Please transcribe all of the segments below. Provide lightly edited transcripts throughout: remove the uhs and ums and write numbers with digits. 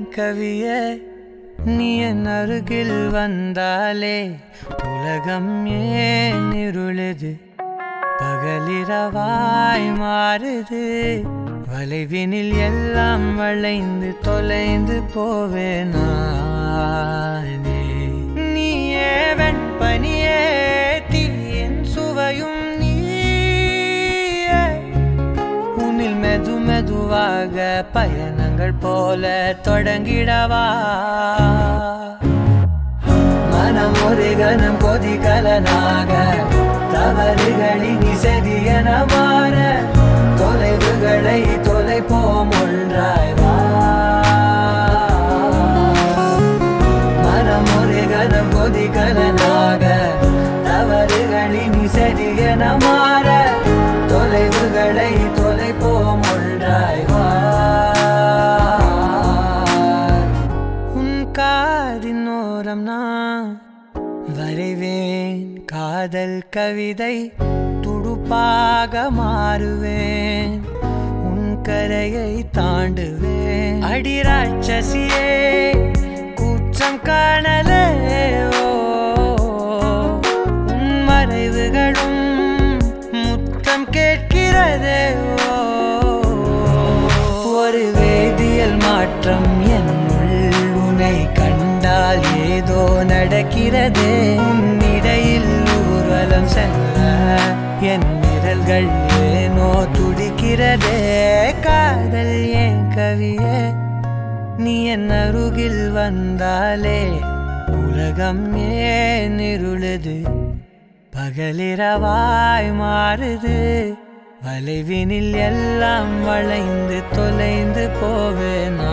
கவியே நீ என் அருகில் வந்தாலே உலகம் ஏன் இருளுது பகலிரவாய் மாறுது வளைவினில் எல்லாம் வளைந்து தொலைந்து போவேனானே நீயே வெண்பனியே தீயின் சுவையும் நீயே உன்னில் மெது மெதுவாக பயணங்கள் போல தொடங்கிடவா மனம் ஒரு கணம் கொதிகலனாக தவறுகளின் இசையென மாற தொலைவுகளை தொலைப்போம் ஒன்றாய் வா மனம் ஒரு கணம் கொதிகலனாக தவறுகளின் இசையென மாற தொலைவுகளை தொலைப்போம் ஒன்றாய் வா உன் காதின் ஓரம் நான் வரைவேன் காதல் கவிதை துடுப்பாக மாறுவேன் உன் கரையை தாண்டுவேன் அடி ராட்சசியே குற்றம் காணலே உன் மறைவுகளும் முத்தம் கேட்கிறதே ஒரு வேதியியல் மாற்றம் என்னுள் உன்னை கண்டால் ஏதோ நடக்கிறதே இடையில் ஊர்வலம் செல்ல என் விரல்கள் ஏனோ துடிக்கிறதே காதல் ஏன் கவியே நீ என் அருகில் வந்தாலே உலகம் ஏன் இருளுது பகலிரவாய் மாறுது வளைவினில் எல்லாம் வளைந்து தொலைந்து போவேனா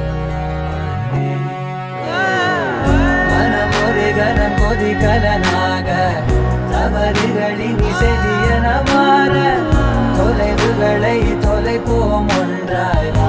மனம் ஒரு கணம் கொதிகலனாக தவறுகளின் இசையென மாற தொலைவுகளை தொலைப்போம் ஒன்றாய்